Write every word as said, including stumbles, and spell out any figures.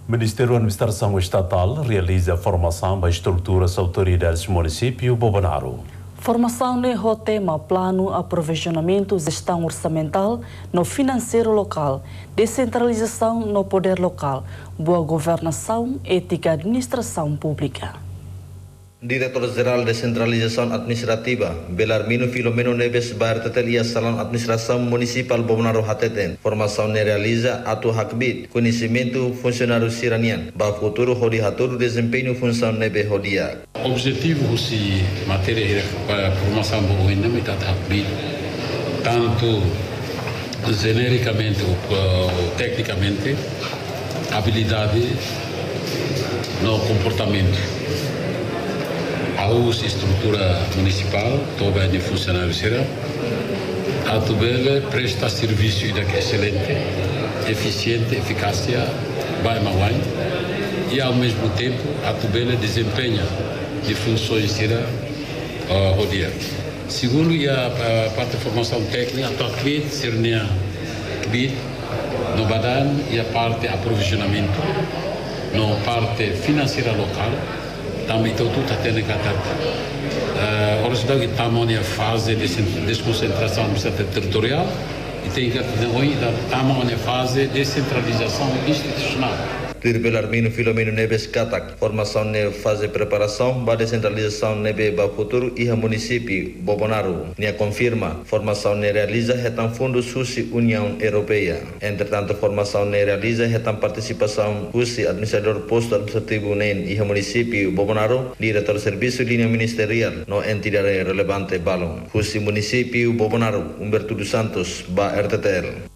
Ministério da Administração Estatal realiza formação para estruturas autoridades do município Bobonaro. Formação no tema Plano, Aprovisionamento, Gestão Orçamental no Financeiro Local, Descentralização no Poder Local, Boa Governação, Ética e Administração Pública. Diretor-Geral de Descentralização Administrativa, Belarmino Filomeno Neves Bartetelia Salão Administração Municipal Bobonaro Hateten. Formação ne realiza atu hakbit, conhecimento funcionário siranian, ba futuro hodi haturo desempenho função nebe hodia. Objetivo se matéria para formação boina me tat hakbit, tanto genericamente ou tecnicamente, habilidade no comportamento. A estrutura municipal, toda de funcionários será, a tubela presta serviço excelente, eficiente, eficácia, vai mawai, e ao mesmo tempo a tubela desempenha de funções será uh, o dia. Segundo a, a parte de formação técnica, a toquete sernia kbit no badan e a parte de aprovisionamento, no parte financeira local. Também tudo está tendo que estar. Ora, estamos na fase de desconcentração administrativa territorial e tem que estamos na fase de descentralização institucional. Belarmino Filomeno Neves Katak, formação na fase de preparação para descentralização nebe ba futuro e a município Bobonaro. Nia confirma, formação ne realiza retam fundo susi União Europeia. Entretanto, formação ne realiza retam participação susi administrador posto administrativo nen e a município Bobonaro, diretor serviço linha ministerial no entidade relevante balon. Susi município Bobonaro, Humberto dos Santos, ba R T T L.